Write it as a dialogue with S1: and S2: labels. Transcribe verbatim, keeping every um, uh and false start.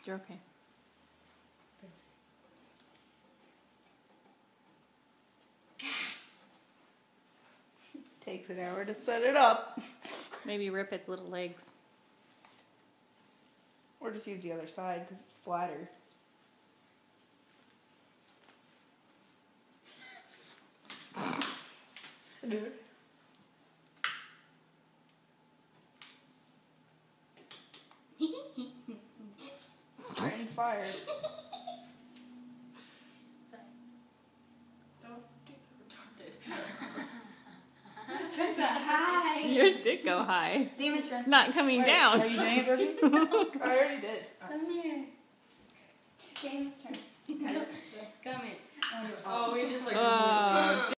S1: You're okay.
S2: Takes an hour to set it up.
S1: Maybe rip its little legs.
S2: Or just use the other side because it's flatter. Dude. Trent fired.
S3: Trent's not high.
S1: Yours did go high.
S3: Demons, Trent.
S1: It's not coming
S2: Wait,
S1: down.
S2: Are you doing it, Georgie? I already did.
S3: Come here. Demons, Trent.
S4: Come in.
S3: Oh, we just like.
S1: Oh.